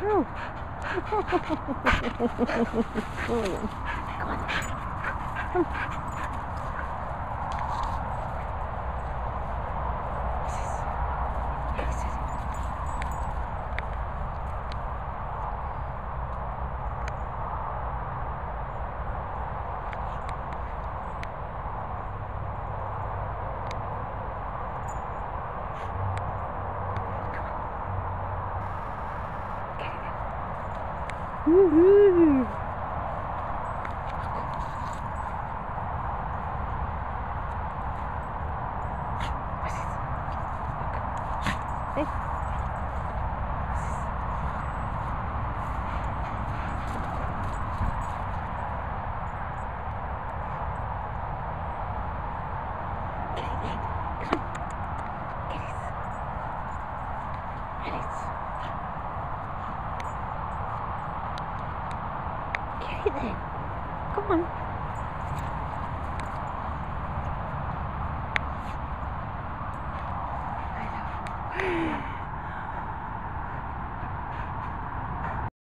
Oh. William, come on. Come. Woohoo! What's this? Look. Hey. What's this? Get it, Nate. Come on. Get it. Get it. Get it then. Come on.